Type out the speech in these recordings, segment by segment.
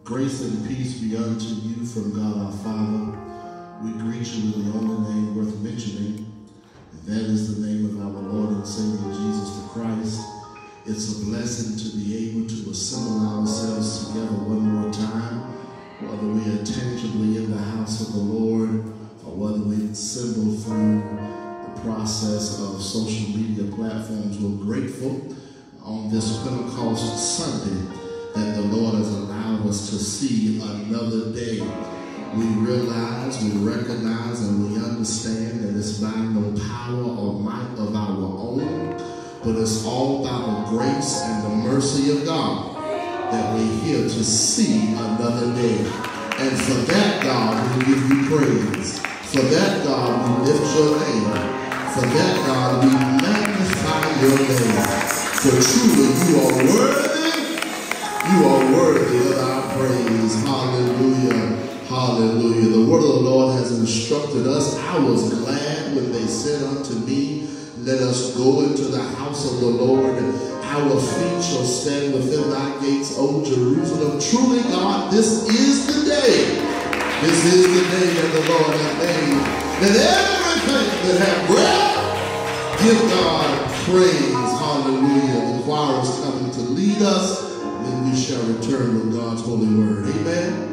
Grace and peace be unto you from God our Father. We greet you in the only name worth mentioning, and that is the name of our Lord and Savior Jesus the Christ. It's a blessing to be able to assemble ourselves together one more time, whether we are tangibly in the house of the Lord or whether we assemble through the process of social media platforms. We're grateful on this Pentecost Sunday that the Lord has allowed us to see another day. We realize, we recognize, and we understand that it's by no power or might of our own, but it's all by the grace and the mercy of God that we're here to see another day. And for that, God, we give you praise. For that, God, we lift your name. For that, God, we magnify your name. For truly, you are worthy. You are worthy of our praise. Hallelujah. Hallelujah. The word of the Lord has instructed us. I was glad when they said unto me, let us go into the house of the Lord. Our feet shall stand within thy gates, O Jerusalem. Truly, God, this is the day. This is the day that the Lord hath made. That everything that hath breath, give God praise. Hallelujah. The choir is coming to lead us. Then we shall return with God's holy word. Amen.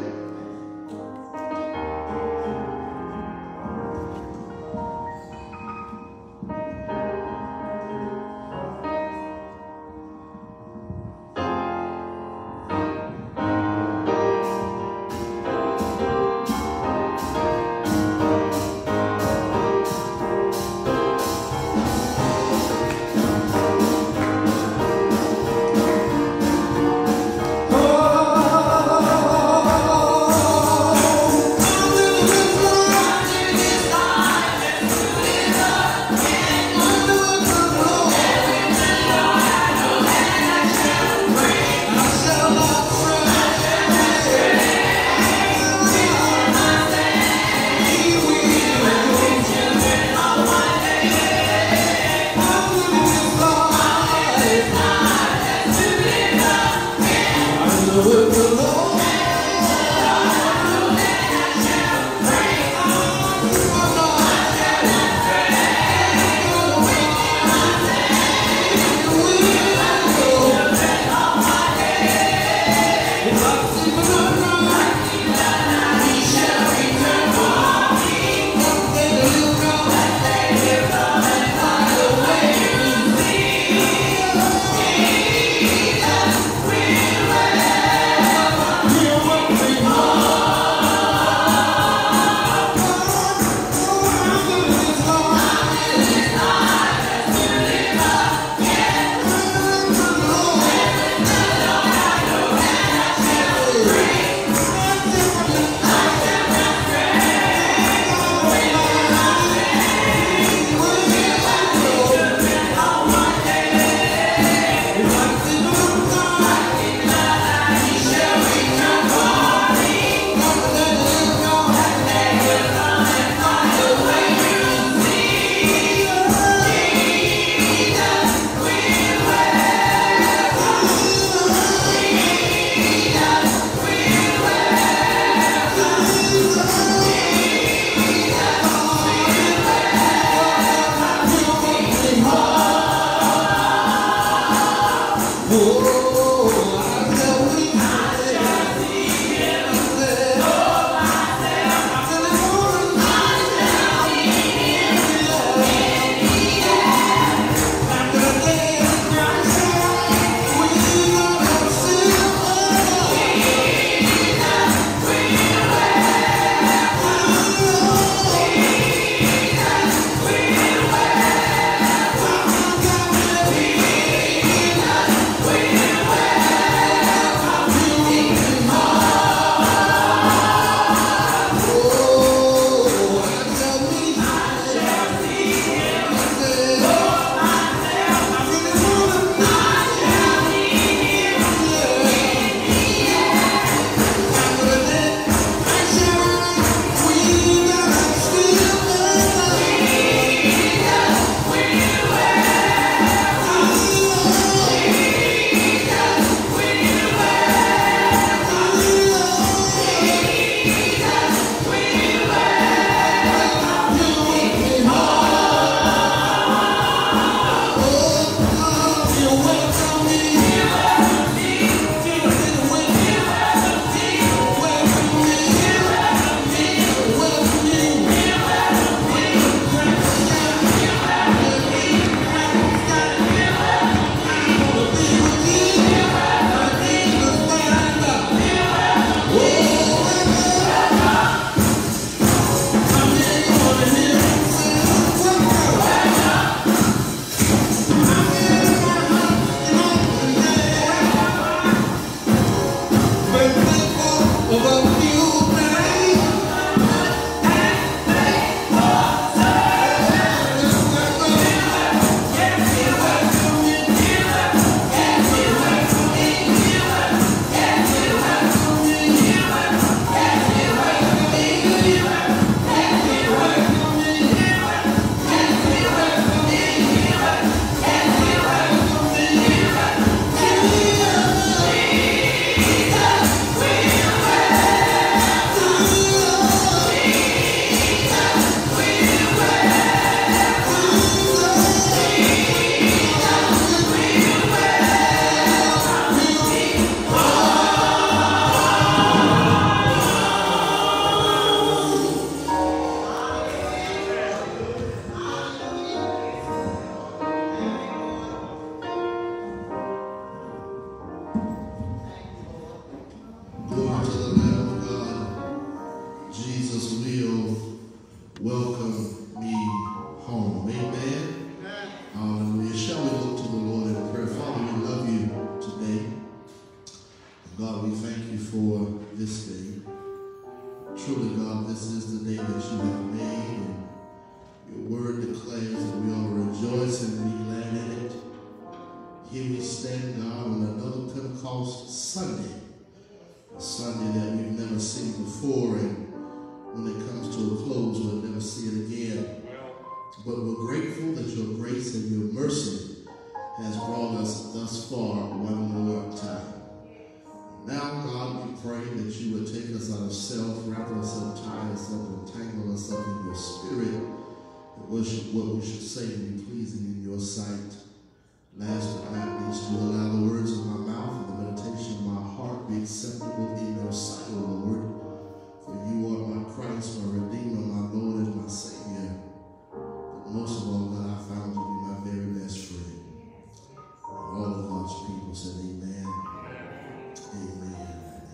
God, we thank you for this day. Truly, God, this is the day that you have made, and your word declares that we ought to rejoice and be glad in it. Here we stand, God, on another Pentecost Sunday, a Sunday that we've never seen before, and when it comes to a close, we'll never see it again. But we're grateful that your grace and your mercy has brought us thus far one more time. Now, God, we pray that you would take us out of self, wrap us up, tie us up, and tangle us up in your spirit, that what we should say be pleasing in your sight. Last but not least, you allow the words of my mouth and the meditation of my heart be acceptable in your sight, O Lord. For you are my Christ, my Redeemer, my Lord, and my Savior. But most of all, God, I found you to be my very best friend. And all of God's people said amen. Amen.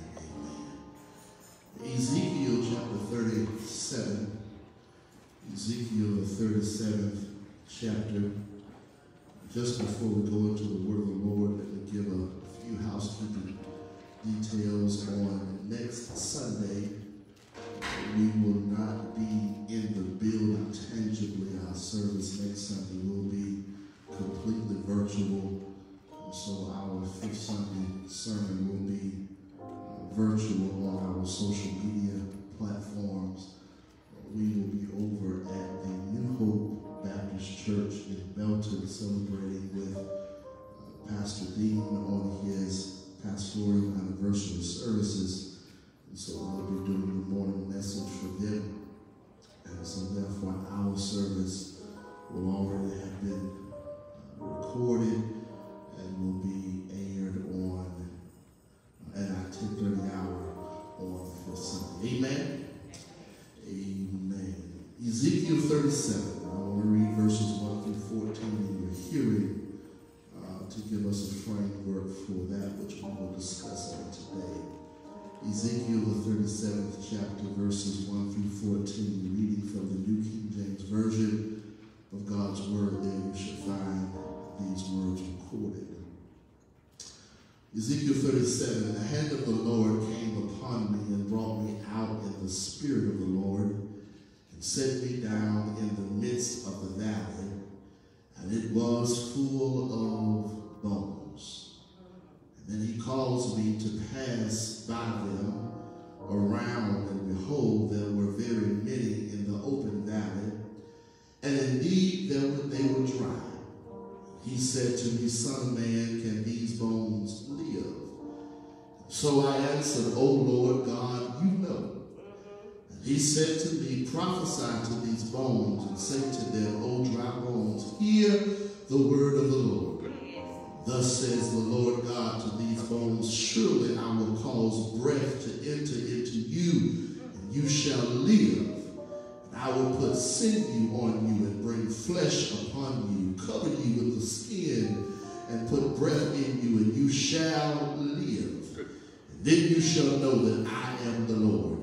Amen. Ezekiel chapter 37. Ezekiel, the 37th chapter. Just before we go into the word of the Lord, let me give a few housekeeping details. On next Sunday, we will not be in the building tangibly. Our service next Sunday will be completely virtual. So our fifth Sunday sermon will be virtual on our social media platforms. We will be over at the New Hope Baptist Church in Belton celebrating with Pastor Dean on his pastoral anniversary services. And so we'll be doing the morning message for them. And so therefore our service will already have been recorded and will be aired on at our 10:30 hour on the 5th Sunday. Amen? Amen. Ezekiel 37. I want to read verses 1 through 14 in your hearing to give us a framework for that which we will discuss on today. Ezekiel the 37th chapter, verses 1 through 14, reading from the New King James Version of God's Word. There you should find these words recorded. Ezekiel 37, the hand of the Lord came upon me and brought me out in the spirit of the Lord and set me down in the midst of the valley, and it was full of bones. And then he caused me to pass by them around, and behold, there were very many in the open valley, and indeed they were dry. He said to me, Son of man, can these bones live? So I answered, O Lord God, you know. And he said to me, prophesy to these bones and say to them, O dry bones, hear the word of the Lord. Thus says the Lord God to these bones, surely I will cause breath to enter into you, and you shall live. I will put sinew on you and bring flesh upon you, cover you with the skin, and put breath in you, and you shall live. And then you shall know that I am the Lord.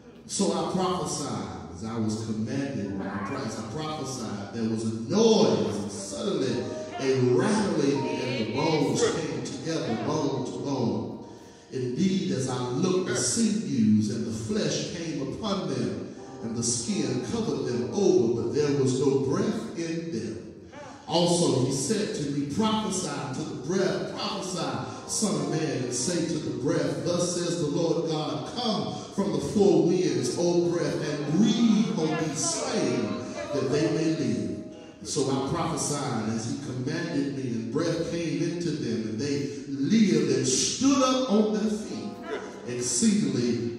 So I prophesied as I was commanded. As I prophesied, there was a noise, and suddenly a rattling, and the bones came together, bone to bone. Indeed, as I looked, the sinews and the flesh came upon them, and the skin covered them over, but there was no breath in them. Also he said to me, prophesy to the breath, prophesy, son of man, and say to the breath, thus says the Lord God, come from the four winds, O breath, and breathe on these slain, that they may live. So I prophesied as he commanded me, and breath came into them, and they lived and stood up on their feet, exceedingly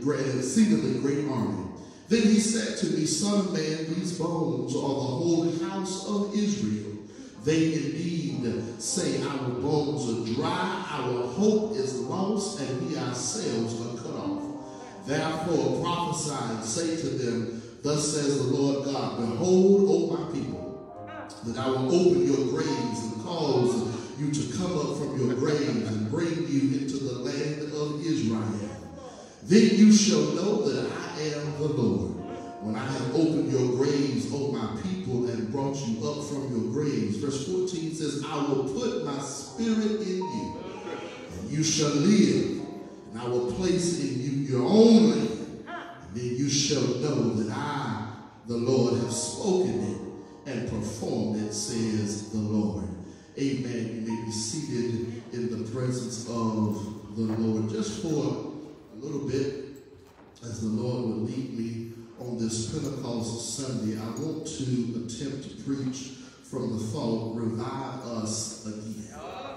great army. Then he said to me, Son of man, these bones are the whole house of Israel. They indeed say, our bones are dry, our hope is lost, and we ourselves are cut off. Therefore prophesy and say to them, thus says the Lord God, behold, O my people, that I will open your graves and cause you to come up from your graves and bring you into the land of Israel. Then you shall know that I am the Lord, when I have opened your graves, O my people, and brought you up from your graves. Verse 14 says, I will put my spirit in you, and you shall live, and I will place in you your own land, and then you shall know that I, the Lord, have spoken it and performed it, says the Lord. Amen. You may be seated in the presence of the Lord. Just for a little bit, as the Lord will lead me on this Pentecost Sunday, I want to attempt to preach from the thought, revive us again.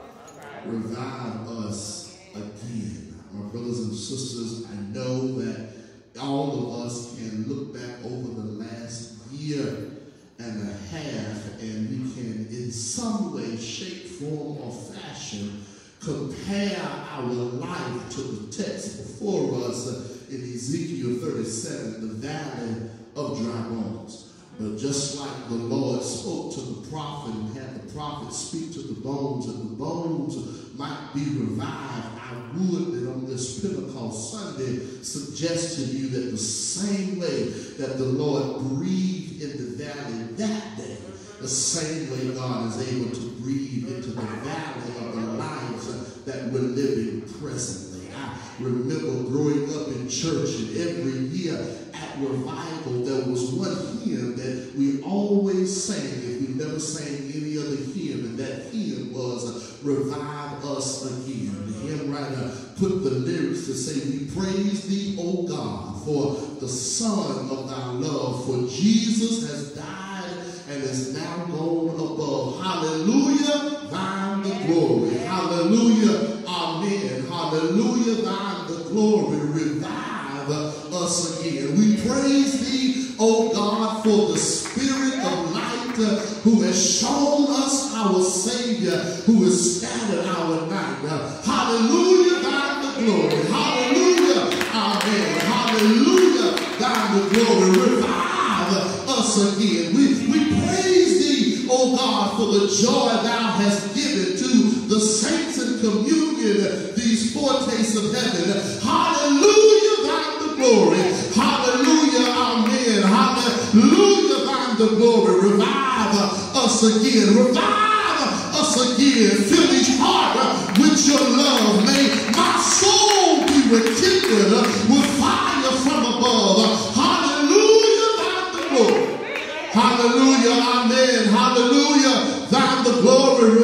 Revive us again. My brothers and sisters, I know that all of us can look back over the last year and a half, and we can in some way, shape, form, or fashion compare our life to the text before us in Ezekiel 37, the valley of dry bones. But just like the Lord spoke to the prophet and had the prophet speak to the bones, and the bones might be revived, I would that on this Pentecost Sunday suggest to you that the same way that the Lord breathed in the valley that day, the same way God is able to breathe into the valley of the lives that we're living presently. I remember growing up in church, and every year at revival there was one hymn that we always sang if we never sang any other hymn, and that hymn was Revive Us Again. The hymn writer put the lyrics to say, we praise thee, O God, for the Son of thy love, for Jesus has died and is now gone above. Hallelujah, thine the glory. Hallelujah, amen. Hallelujah, thine the glory. Revive us again. We praise thee, O God, for the Spirit of light who has shown us our Savior, who has scattered our night. Hallelujah, thine the glory. Hallelujah, amen. Hallelujah, thine the glory. Revive us again. We praise thee, O God, for the joy thou hast given to the saints in communion, these foretastes of heaven. Hallelujah, thine the glory. Hallelujah, amen. Hallelujah, thine the glory. Revive us again. Revive us again. Fill each heart with your love. May my soul be rekindled with fire from above. Hallelujah, thine the glory. Hallelujah, amen. Hallelujah, thine the glory.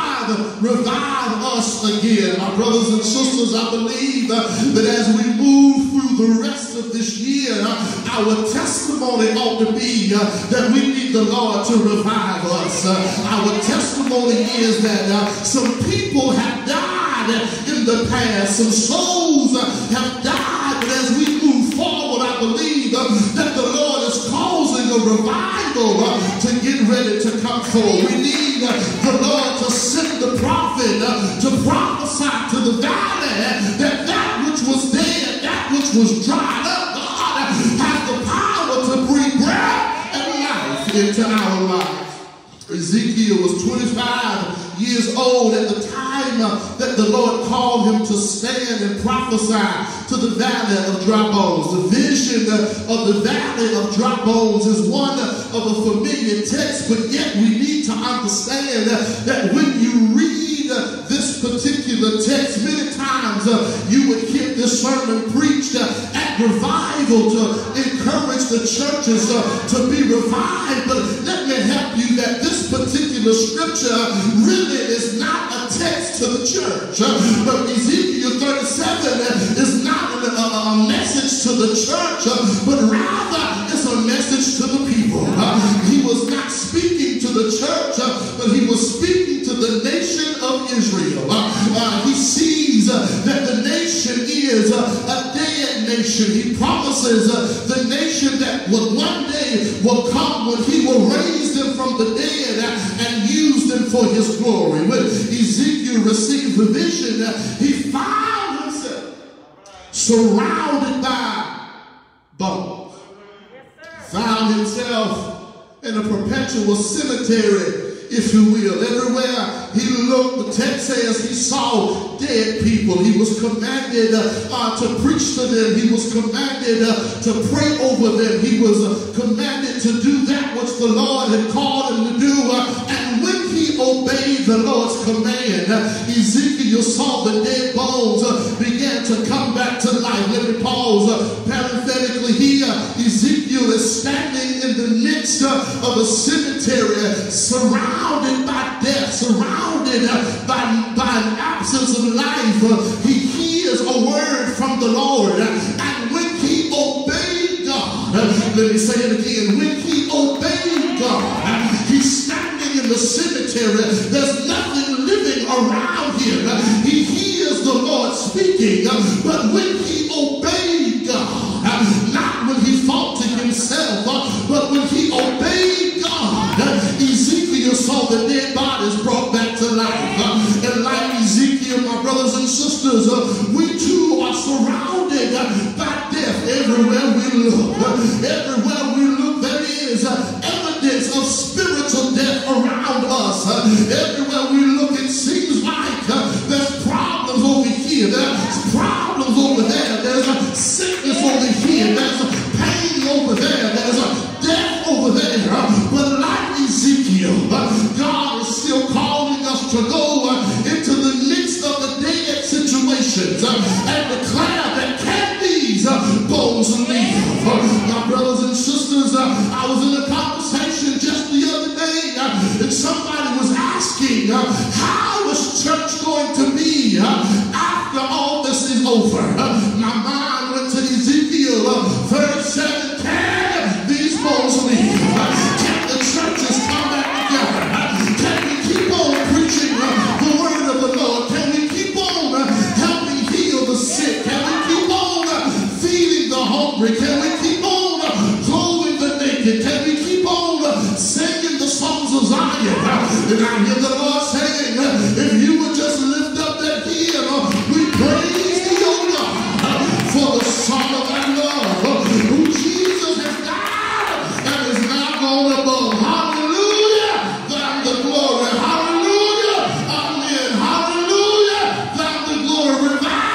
Revive us again. My brothers and sisters, I believe that as we move through the rest of this year, our testimony ought to be that we need the Lord to revive us. Our testimony is that some people have died in the past, some souls have died, but as we move forward, I believe that the Lord is causing a revival to get ready to come forward. We need the Lord to send the prophet to prophesy to the valley that which was dead, that which was dried up, God has the power to breathe breath and life into our lives. Ezekiel was 25 years old at the time that the Lord called him to stand and prophesy to the valley of dry bones. The vision of the valley of dry bones is one of a familiar text, but yet we need to understand that when you read this particular text, many times you would hear this sermon preached at revival to encourage the churches to be revived. But let me help you that this particular scripture really is not a text to the church. But Ezekiel 37 is not a message to the church, but rather it's a message to the people. He was not speaking to the church, but he was speaking to the nation of Israel. He sees that the nation is a dead nation. He promises the nation that one day will come when he will raise them from the dead and use them for his glory. When Ezekiel received the vision, he found himself surrounded by bones. Found himself in a perpetual cemetery, if you will. Everywhere he looked, the text says he saw dead people. He was commanded to preach to them. He was commanded to pray over them. He was commanded to do that which the Lord had called him to do. And when he obeyed the Lord's command, Ezekiel saw the dead bones began to come back to life. Let me pause parenthetically here. Ezekiel is standing in the midst of a cemetery, surrounded by death, surrounded by an absence of life. He hears a word from the Lord, and when he obeyed God, let me say it again, when he obeyed God, he's standing in the cemetery. There's nothing living around him. He hears the Lord speaking, but when he obeyed God, not when he thought to himself, but when he obeyed God, Ezekiel saw the dead bodies brought back to life. And like Ezekiel, my brothers and sisters, we too are surrounded by death everywhere we look. Everywhere we look, there is evidence of spiritual death around us. Everywhere we look, it seems like there's problems over here, there's problems over there, there's a sickness over here, there's a pain over there, there's a death over there. But like Ezekiel, God is still calling us to go into the midst of the dead situations and declare that can these bones live? My brothers and sisters, I was in a conversation just the other day, and somebody was asking, how is church going to be after all this is over? My mind went to Ezekiel 37. Can these bones live? Can the churches come back together? Can we keep on preaching the word of the Lord? Can we keep on helping heal the sick? Can we keep on feeding the hungry? Can we keep on clothing the naked? Can we keep on singing the songs of Zion? And I hear the Lord saying, if you would just lift up that heel, we praise thee, O God, for the Son of our love, who Jesus has died and is now gone above. Hallelujah, thine the glory. Hallelujah, amen. Hallelujah, thine the glory.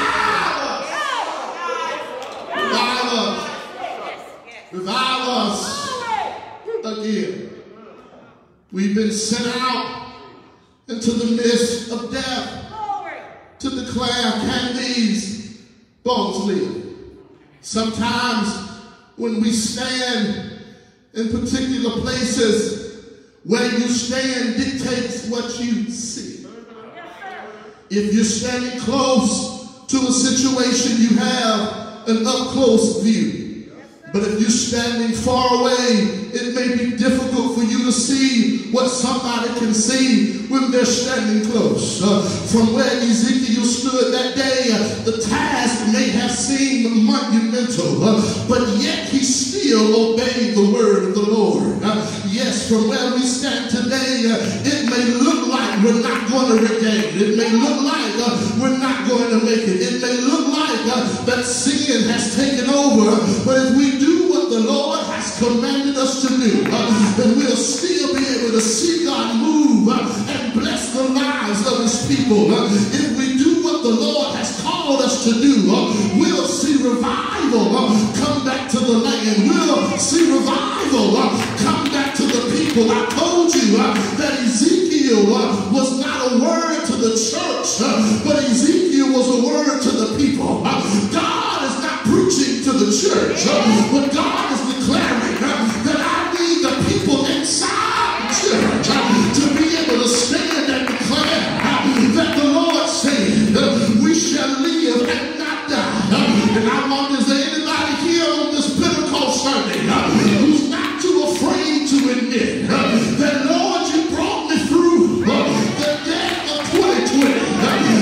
Revive us again. We've been sent out into the midst of death to declare, can these bones live? Sometimes when we stand in particular places, where you stand dictates what you see. If you're standing close to a situation, you have an up-close view. But if you're standing far away, it may be difficult for you to see what somebody can see when they're standing close. From where Ezekiel stood that day, the task may have seemed monumental, but yet he still obeyed the word of the Lord. Yes, from where we stand today, it may look like we're not going to regain. It may look like we're not going to make it. It may look like that sin has taken over, but if we do what the Lord has commanded us to do, then we'll still be able to see God move and bless the lives of his people. If we do what the Lord has called us to do, we'll see revival come back to the land. We'll see revival come back to the people. I told you that Ezekiel was not a word to the church, but Ezekiel was a word to the people. God is not preaching to the church, but God is declaring that I need the people inside the church to be able to stand and declare that the Lord said we shall live and not die. And I wonder, is there anybody here on this Pentecost Sunday who's not too afraid to admit that, Lord, you brought me through the death of 2020.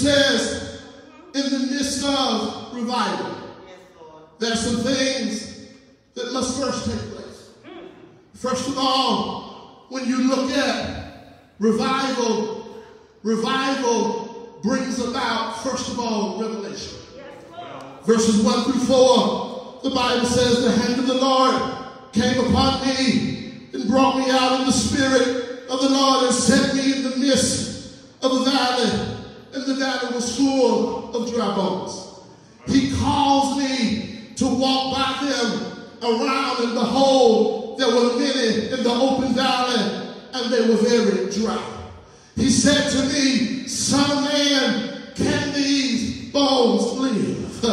says, in the midst of revival, there are some things that must first take place. First of all, when you look at revival, revival brings about, first of all, revelation. Verses 1 through 4, the Bible says, the hand of the Lord came upon me and brought me out in the spirit of the Lord and set me in the midst of a valley, and the valley was full of dry bones. He caused me to walk by them around, and behold, there were many in the open valley, and they were very dry. He said to me, son of man, can these bones live?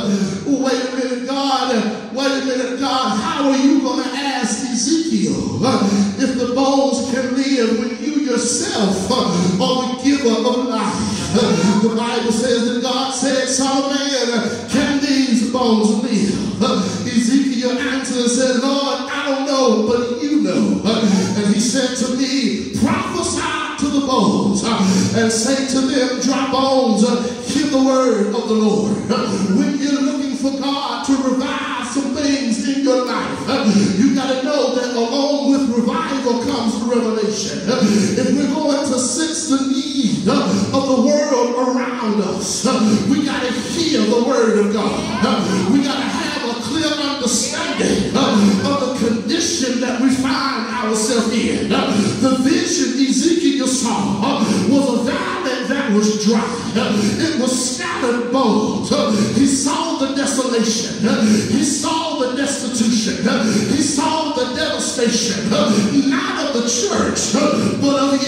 Wait a minute, God. Wait a minute, God. How are you going to ask Ezekiel if the bones can live when you yourself are the giver of life? The Bible says that God said, son of man, can these bones live? Ezekiel answered and said, Lord, I don't know, but you know. And he said to me, prophesy to the bones and say to them, dry bones, hear the word of the Lord. When you're looking for God to revive some things in your life, you got to know that along with revival comes revelation. If we're going to sense the need of the world around us, we got to hear the word of God. We got to have a clear understanding of the condition that we find ourselves in. The vision Ezekiel saw was a valley that was dry. It was scattered bones. He saw the desolation. He saw the destitution. He saw the devastation, not of the church, but of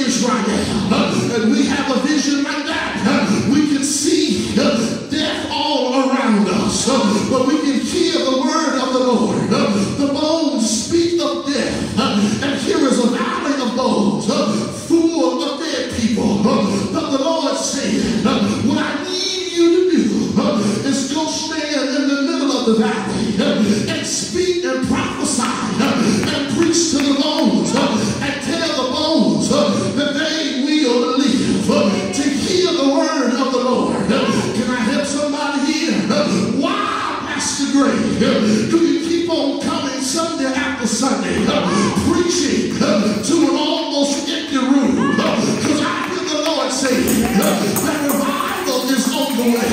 Israel. And we have a vision like that. We can see death all around us, but we can hear the word of the Lord. The bones speak of death, and here is a valley of bones full of dead people. But the Lord said, what I need you to do is go stand in the middle of the valley and speak and prophesy and preach to the bones and tell the bones that they will live to hear the word of the Lord. Can I help somebody here? Why, Pastor Gray, do you keep on coming Sunday after Sunday preaching to an almost empty room? Because I hear the Lord say that revival is on the way.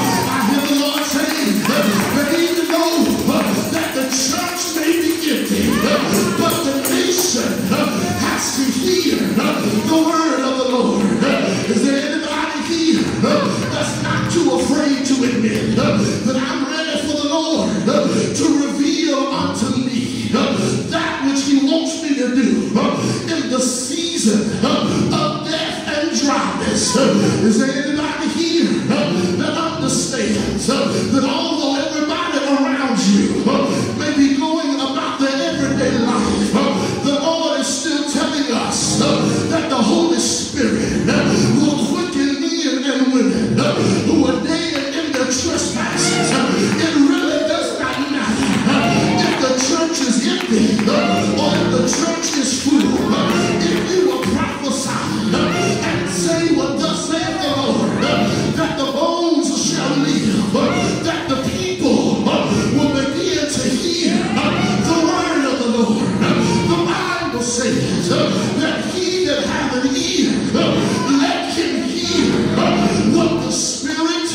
I hear the Lord say that even though that the church may be empty, but the nation has to hear the word of the Lord. Is there anybody here that's not too afraid to admit that I'm ready for the Lord to reveal unto me that which he wants me to do in the season of death and dryness? Is there anybody here that understands that although everybody around you may be going about their everyday life, the Lord is still telling us that the Holy Spirit will quicken men and women who are dead in their trespasses? It really does not matter if the church is empty or if the church is full. If you will prophesy and say what thus saith the Lord, that the bones shall live, that the people will begin to hear the word of the Lord. The Bible says that he that hath an ear, let him hear what the Spirit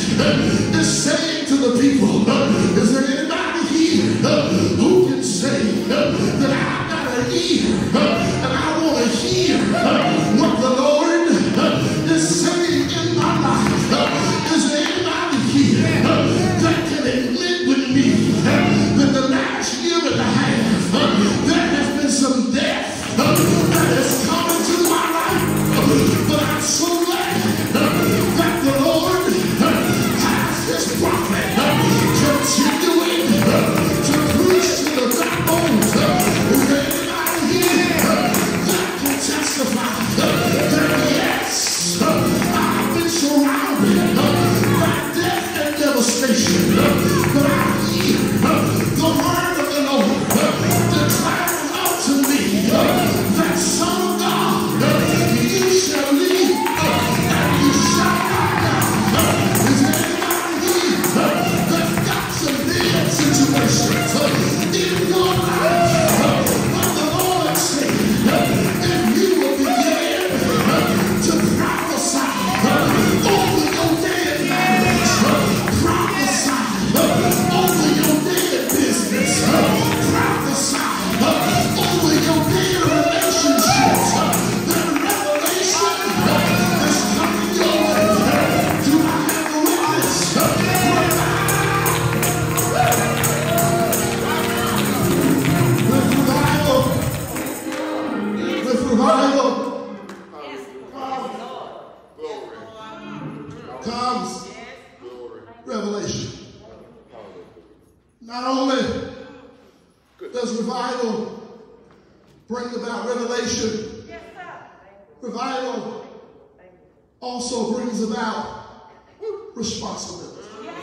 is saying to the people. Is there anybody here who can say that I've got an ear and I want to hear what the Lord is saying in my life? Is there anybody here that can admit with me that the last year and a half there has been some death that has come into my life? But I'm so glad that the Lord has his prophet continuing to preach to the dry bones. Is there anybody here that can testify that yes, I've been surrounded by death and devastation, but I hear the word of the Lord declaring unto me that, Son of God, you shall live and you shall not die. revelation. Not only does revival bring about revelation, revival also brings about responsibility.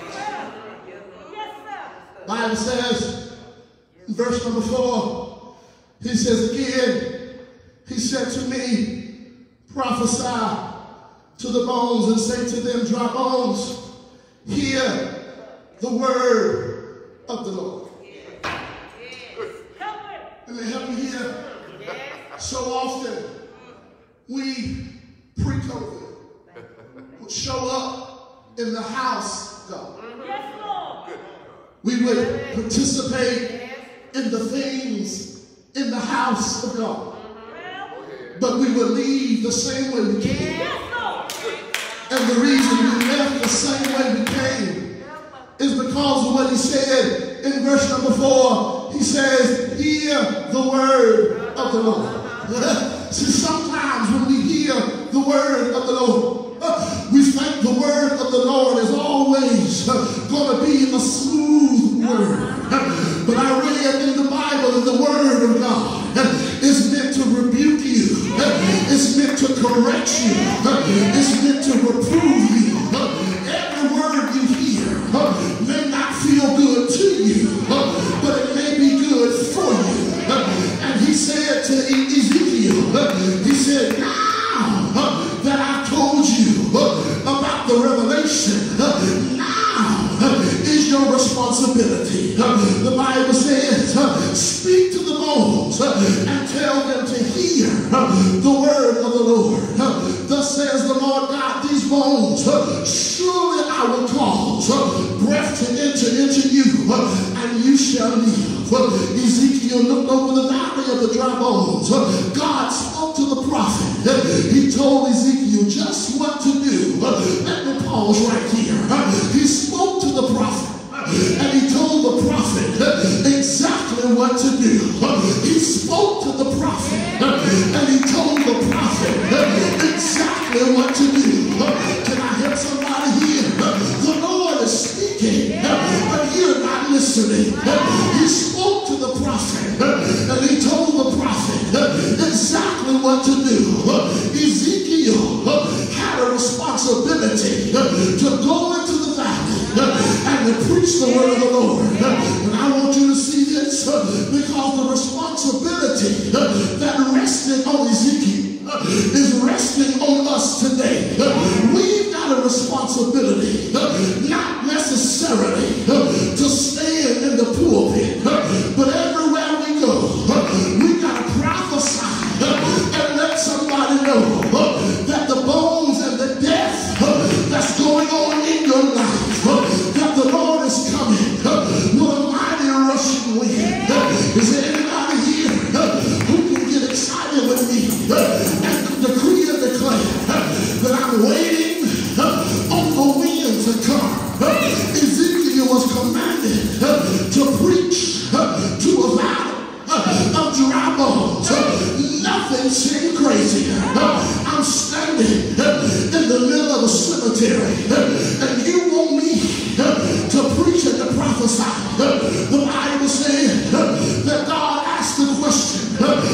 The Bible says in verse number 4, he says again, he said to me, prophesy to the bones and say to them, dry bones, hear the word of the Lord. Let me help you here. So often we pre-COVID would show up in the house of God. We would participate in the things in the house of God. But we would leave the same way we came. And the reason we left the same way we came is because of what he said in verse number 4. He says, hear the word of the Lord. See, sometimes when we hear the word of the Lord, we think the word of the Lord is always going to be a smooth word. But I read in the Bible that the word of God is meant to rebuke you. It's meant to correct you. It's meant to reprove you. Every word you hear may not feel good to you, but it may be good for you. And he said to Ezekiel, he said, now that I told you about the revelation, now is your responsibility. The Bible says, speak to the bones and tell them to hear the word of the Lord. Thus says the Lord God, these bones, surely I will cause breath to enter into you, and you shall live. Ezekiel looked over the valley of the dry bones. God spoke to the prophet. He told Ezekiel just what to do. Let me pause right here. He spoke to the prophet. And he told the prophet exactly what to do. He spoke to the prophet and he told the prophet exactly what to do. Can I help somebody here? The Lord is speaking, but you're not listening. He spoke to the prophet and he told the prophet exactly what to do. Ezekiel had a responsibility to go into the valley and to preach the word of the Lord. And I want you to see this because the responsibility that rested on Ezekiel is resting on us today. We've got a responsibility, not necessarily to stand in the pulpit, but everywhere we go, we got to prophesy and let somebody know that the bones and the death that's going on in your life, that the Lord is coming with a mighty rushing wind. Is there anybody here who can get excited with me and decree and declare that I'm waiting on the wind to come? Ezekiel was commanded to preach to a valley of dry bones. Nothing seemed crazy. I'm standing in the middle of a cemetery, and you want me to preach and to prophesy. The Bible said that God asked the question,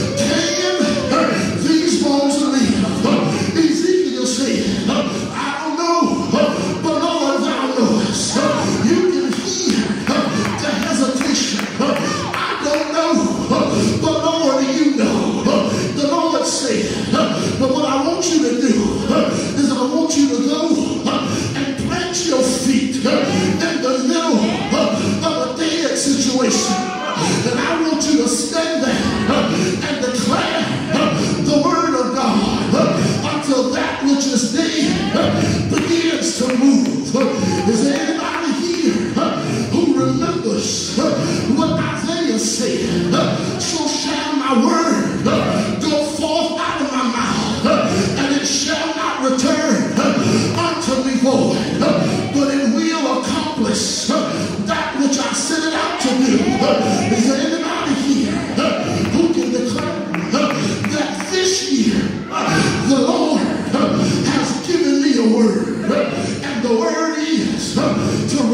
can these bones live? Ezekiel said, I don't know, but Lord, thou knowest. You can hear the hesitation. I don't know, but Lord, you know. The Lord said, but what I want you to do is I want you to go and plant your feet in the middle of a dead situation. And I want you to stand there and declare the word of God until that which is dead begins to move. Is there anybody here who remembers what Isaiah said? So shall my word go forth out of my mouth, and it shall not return unto me void, but it will accomplish that which I sent it out to do. Is there anybody here who can declare that this year the Lord has given me a word, and the word is to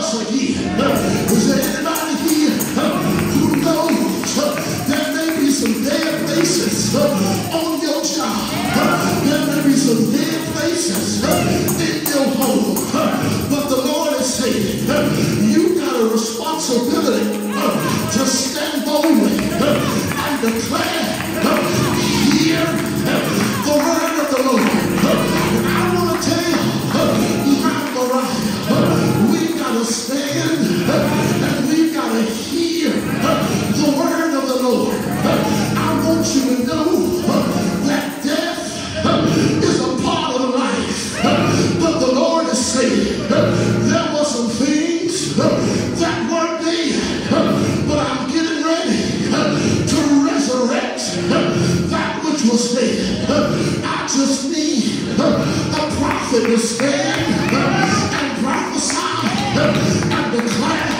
once again. Is there anybody here who knows there may be some dead places on your job? There may be some dead places in your home. But the Lord is saying, you got a responsibility to stand boldly and declare, hear the word of the Lord. And I want to tell you, my Mariah, we've got to stand and we've got to hear the word of the Lord. I want you to know that death is a part of life. But the Lord is saying, there were some things that weren't dead, but I'm getting ready to resurrect that which was dead. I just need a prophet to stand and prophesy and declare,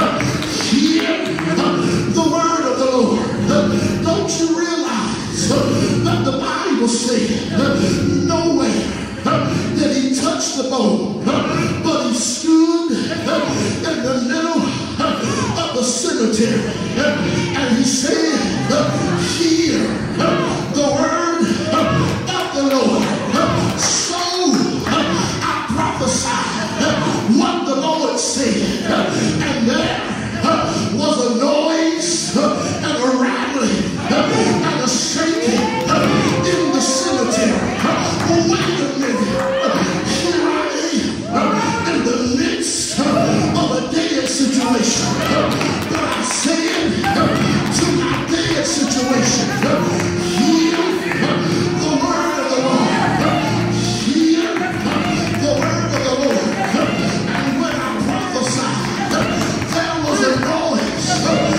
hear the word of the Lord. Don't you realize that the Bible said nowhere that he touched the bone, but he stood in the middle of the cemetery and he said, hear the word of the Lord. So I prophesied what the Lord said, and there was a noise and a rattling and a shaking in the cemetery. Wait a minute, here I am in the midst of a dead situation, but I said to my dead situation, hear the word of the Lord, hear the word of the Lord. And when I prophesied, there was a noise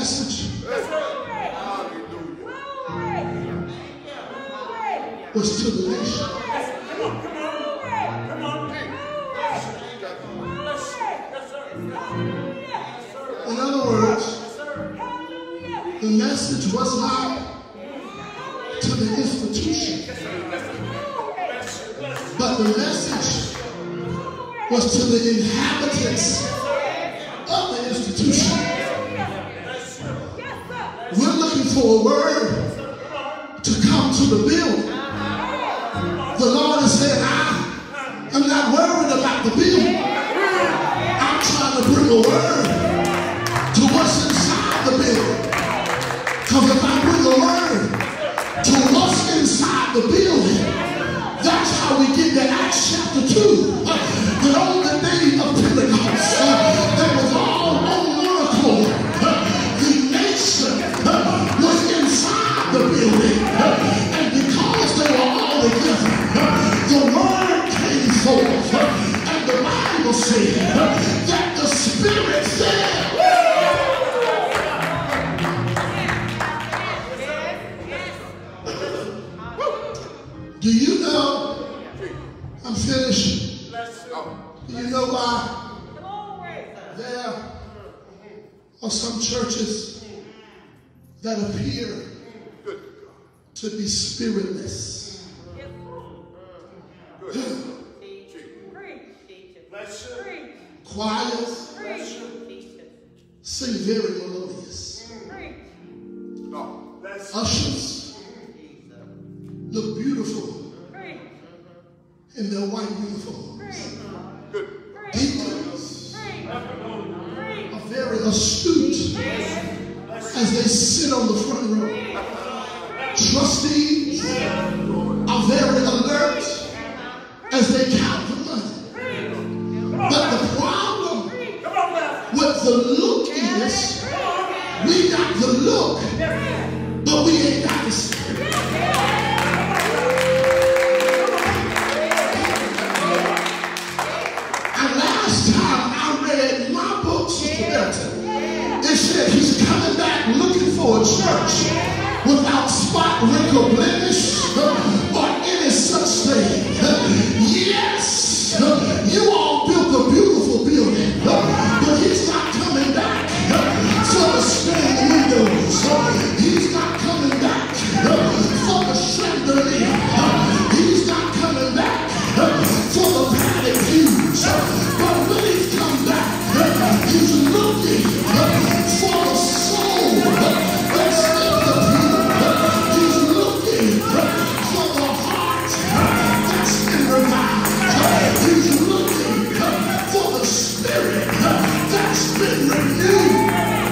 message was to the nation. In other words, the message was not to the institution, but the message was to the inhabitants of the institution. We're looking for a word to come to the building. The Lord has said, I am not worried about the building. I'm trying to bring a word to what's inside the building. Because if I bring a word to what's inside the building, that's how we get to Acts chapter 2. That on the day of Pentecost, there was all on one accord. The nation was inside the building. And because they were all together, the word came forth. And the Bible said that the Spirit said, do you know, I'm finished. Do you know why there are some churches that appear to be spiritless? Choirs sing very melodious. Ushers look beautiful in their white uniforms. Deacons are very astute as they sit on the front row. Trustees are very alert as they count the money. But the problem with the look is we got the look, but we ain't got the spirit. And last time I read my book, Sister Belton, it said he's coming back looking for a church without spot, wrinkle, blemish, or any such thing. Yes, you all built a beautiful building, but he's not coming back for the stained windows. He's not coming back for the chandelier. He's not coming back for the padded views. But when he's come back, he's looking for the soul that's in the pew. He's looking for the heart that's been revived. He's looking for the spirit that's been renewed.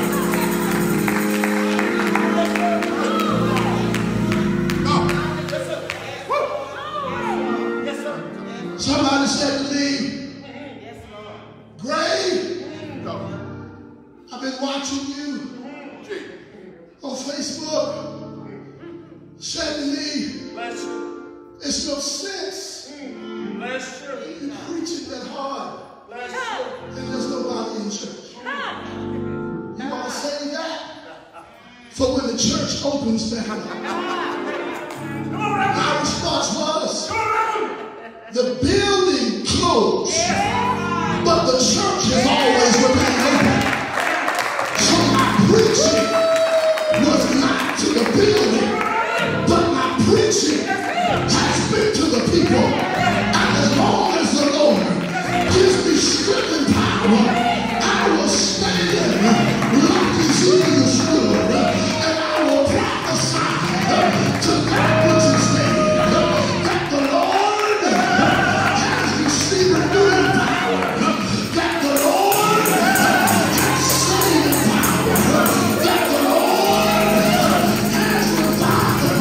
Somebody said to me, Gray, I've been watching you on Facebook. Said to me, it's no sense in preaching that hard and there's nobody in church. You want to say that? For when the church opens back up. My response was, the building closed, but the church has always remained open. So my preaching was not to the building, but my preaching has been to the people. And as long as the Lord gives me strength and power, I will stand like these eagles stood, and I will prophesy to that which is dead, that the Lord has received renewing power, that the Lord has saving power, that the Lord has reviving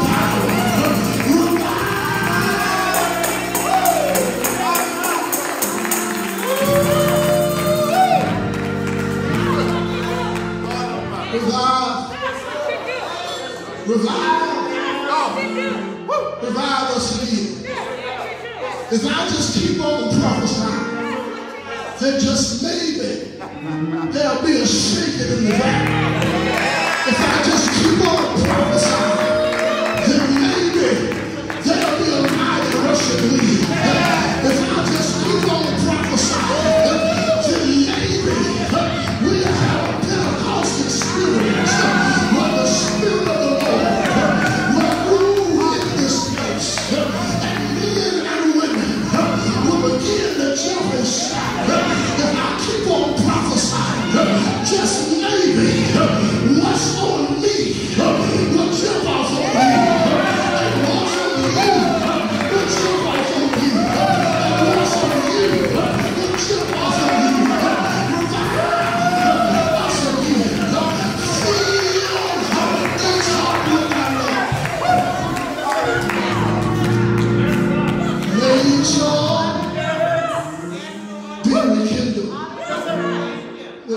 Revive us again. If I just keep on prophesying, then just maybe there'll be a shaking in the valley.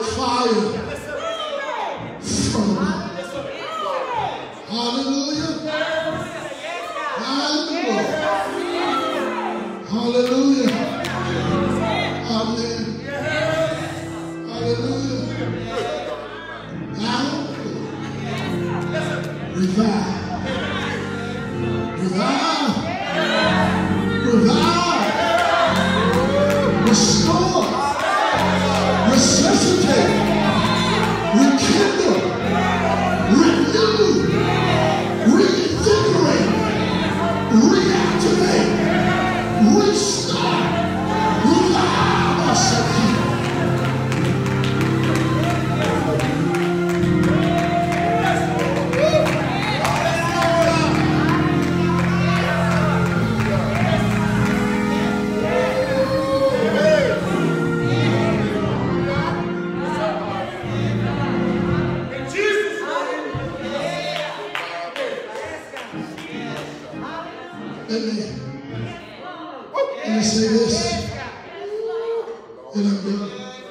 fire from above. Hallelujah. Hallelujah. Hallelujah. Amen. Hallelujah. Now, revive. Revive. Revive. Restore. Resuscitate. Rekindle. Renew. Reinvigorate. Reactivate. Restart. Revive us again. Let me say this, and I'm done.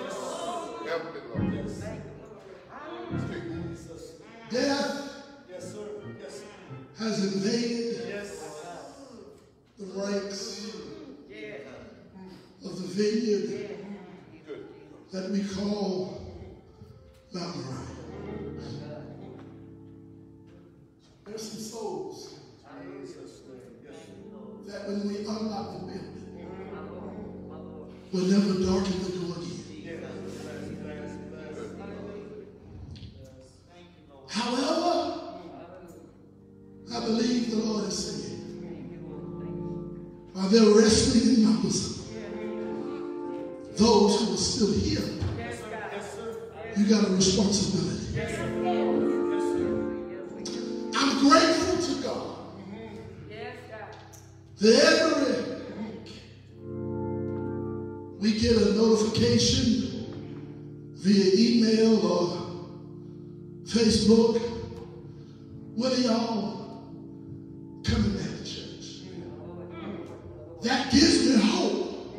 Death has invaded the ranks of the vineyard that we call Mount Moriah. There's some souls that when we unlock the building, will never darken the door again. However, I believe the Lord is saying, while they're wrestling in numbers, those who are still here, you got a responsibility. I'm grateful to God that every week we get a notification via email or Facebook, when are y'all coming back to church? That gives me hope.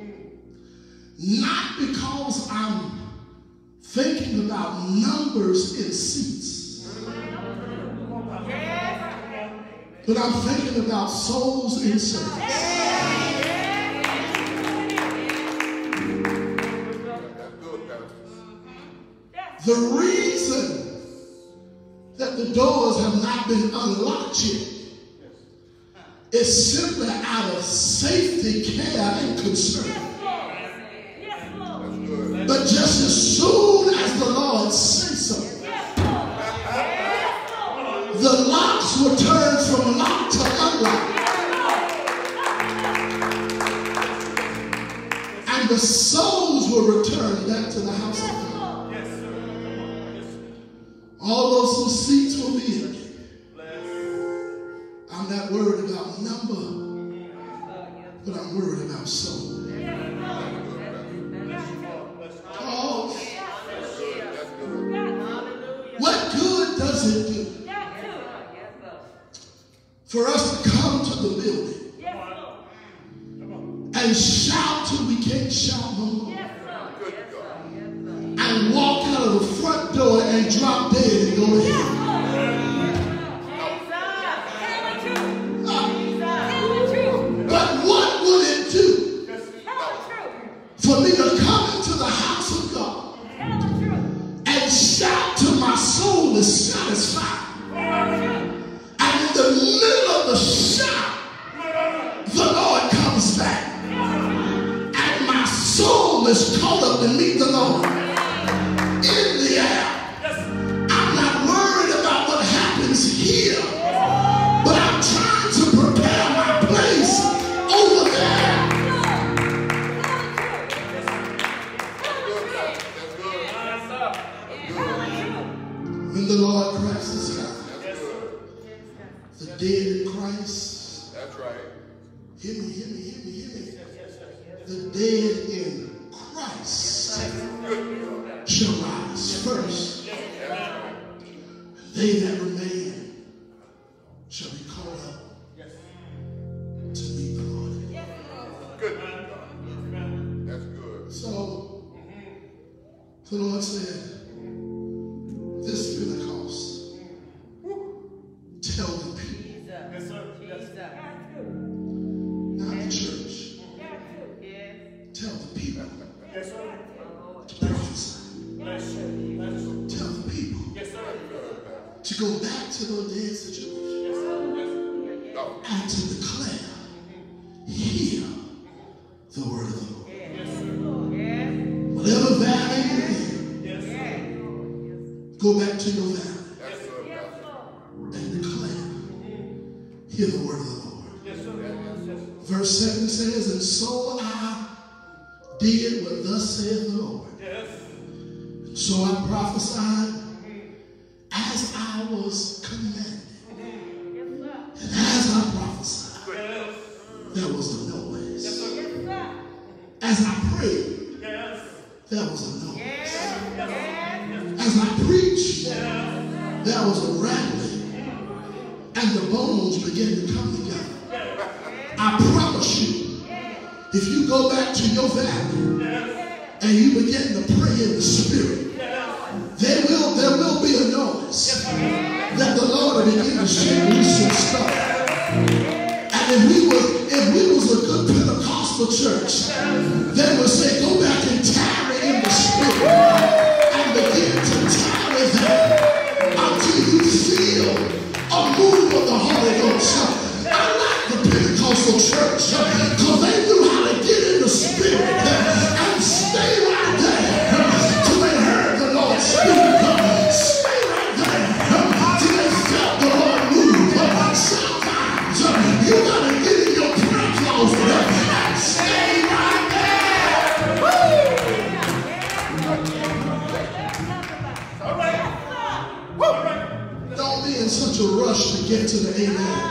Not because I'm thinking about numbers in seats, but I'm thinking about souls in service. The reason that the doors have not been unlocked yet is simply out of safety, care, and concern. But just as soon as the Lord says so, the locks were turned from locked to unlocked. And the souls were returned back to the house of God. Although some seats will be empty, I'm not worried about number, but I'm worried about soul. What good does it do for us to come to the building and shout till we can't shout no more, and walk out of the front door and drop dead and go ahead? But what would it do for me to come into the house of God and shout till my soul is satisfied, and in the middle of the shout the Lord comes back and my soul is caught up to meet the Lord in the air? I'm not worried about what happens here, but I'm trying to prepare my place over there. When the Lord cracks the sky, the dead in Christ, that's right. Hear me. The dead in Christ shall rise first. They that remain shall be called up to meet the Lord. Good. That's good. So the Lord Lord said, this Pentecost, tell the people, Yes, sir. not the church, tell the people Yes, sir. to prophesy. Yes, sir. Tell the people Yes, sir. to go back to those dead situations Yes, sir. and to declare, hear the word of the Lord. Yes, sir. Whatever valley you're in, Yes, sir. go back to your valley Yes, sir. and declare, hear the word of the Lord. Yes, sir. Yes, sir. Verse 7 says, and so I did what thus saith the Lord. Yes. So I prophesied as I was commanded. And as I prophesied, Yes. there was a noise. Yes, sir. As I prayed, Yes. there was a noise. Yes. As I preached, Yes. there was a rattling. And the bones began to come together. I promise you, if you go back to your valley and you begin to pray in the spirit, there will be a noise that the Lord will begin to shake loose some stuff. And if we was a good Pentecostal church, they would say, go back and tarry in the spirit and begin to tarry there until you feel a move of the Holy Ghost. I like the Pentecostal church because they knew how to get in the spirit and stay right there till they heard the Lord speak. Stay right there till they felt the Lord move. Sometimes you got to get in your prayer closet and stay right there. All right. All right. Don't be in such a rush to get to the amen.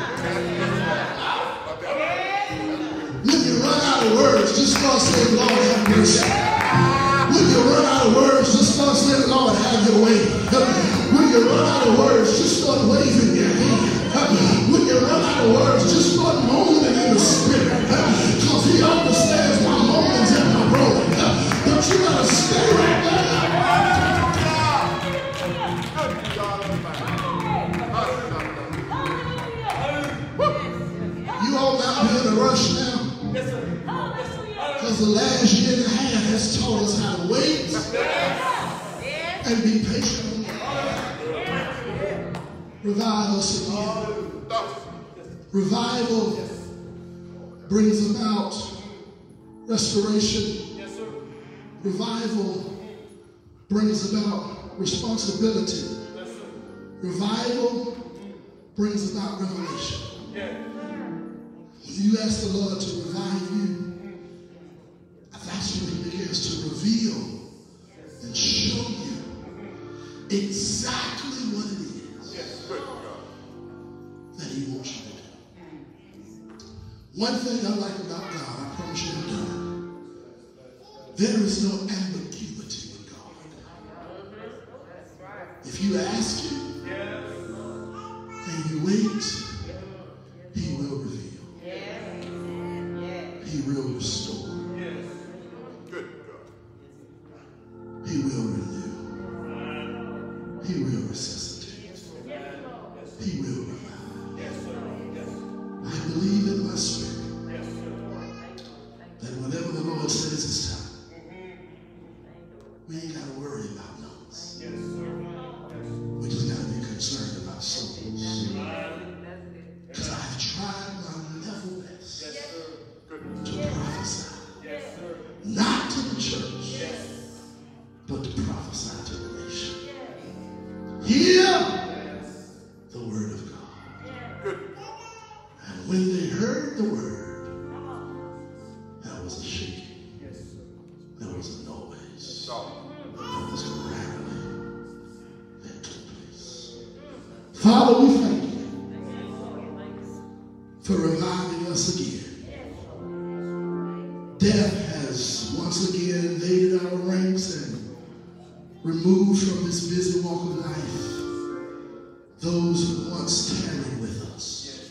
When you run out of words, just start saying, Lord, have mercy. When you run out of words, just start saying, Lord, have your way. When you run out of words, just start waving your hand. When you run out of words, just start moaning in the spirit. Because he understands my moanings and my rolling. But you got to stay right there. You all not be in a rush now. Yes, sir. Because the last year and a half has taught us how to wait and be patient. Revive us again. Revival brings about restoration. Yes, sir. Revival brings about responsibility. Yes, sir. Revival brings about revelation. Yeah. You ask the Lord to revive you, that's when he begins to reveal and show you exactly what it is that he wants you to do. One thing I like about God, I promise you I've done it, there is no ambiguity with God. If you ask him and you wait, he will reveal. He will restore. He will renew. He will resuscitate. He will revive. I believe in my spirit that whenever the Lord says it's time, we ain't got to worry about numbers. We just got to be concerned about souls. Because I've tried my level best to prophesy. Not to the church, but to prophesy to the nation. Hear the word of God. And when they heard the word, there was a shaking. There was a noise. There was a rattling that took place. Father, we thank you for reviving us again. Death has once again invaded our ranks and removed from this busy walk of life those who once tarried with us.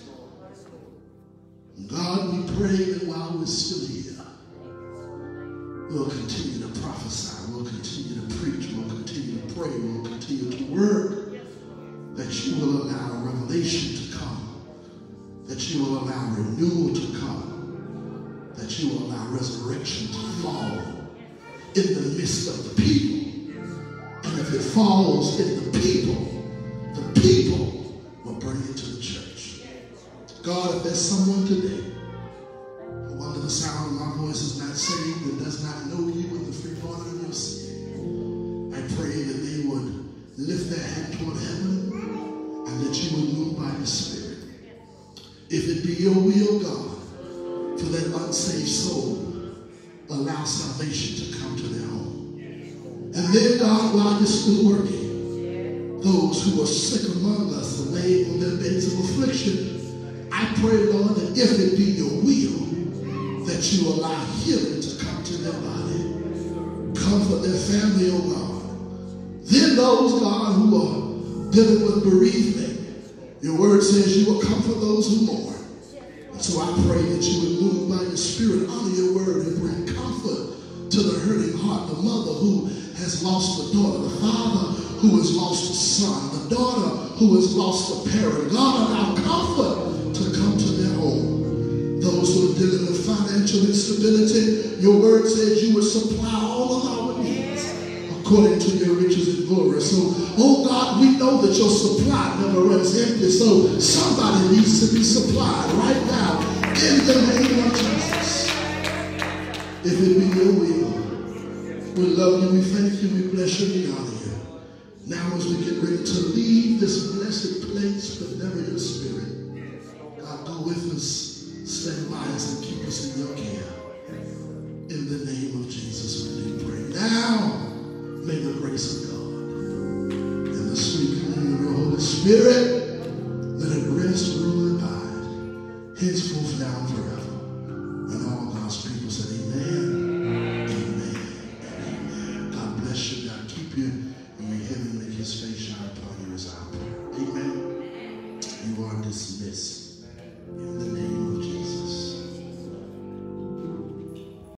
God, we pray that while we're still here, we'll continue to to prophesy. We'll continue to preach. We'll continue to pray. We'll continue to work. That you will allow revelation to come. That you will allow renewal to come. That you will allow resurrection to fall in the midst of the people. And if it falls in the people will bring it to the church. God, if there's someone today who under the sound of my voice is not saved and does not know you in the free pardon of your sin, I pray that they would lift their hand toward heaven and that you would move by your Spirit. If it be your will, God, for that unsaved soul, allow salvation to come to their home. And then, God, while you're still working, those who are sick among us, the lay on their beds of affliction, I pray, Lord, that if it be your will, that you allow healing to come to their body. Comfort their family, oh God. Then those, God, who are dealing with bereavement, your word says you will comfort those who mourn. And so I pray that you would move by your Spirit, honor your word, and bring comfort to the hurting heart, the mother who has lost a daughter, the father who has lost a son, the daughter who has lost a parent. God, allow comfort to come to their home. Those who are dealing with financial instability, your word says you will supply all of our needs according to your riches and glory. So, oh God, we know that your supply never runs empty. So somebody needs to be supplied right now in the name of Jesus. If it be your will, we love you, we thank you, we bless you, we honor you. Now as we get ready to leave this blessed place, but never your Spirit, God, go with us, stand by us, and keep us in your care. In the name of Jesus, we do pray. Now, may the grace of God and the sweet communion of the Holy Spirit, let it rest, rule, and abide, henceforth, now, and forever. And all God's people said, amen, amen, and amen. God bless you, God keep you, and may heaven make his face shine upon you as our prayer. Amen. You are dismissed. In the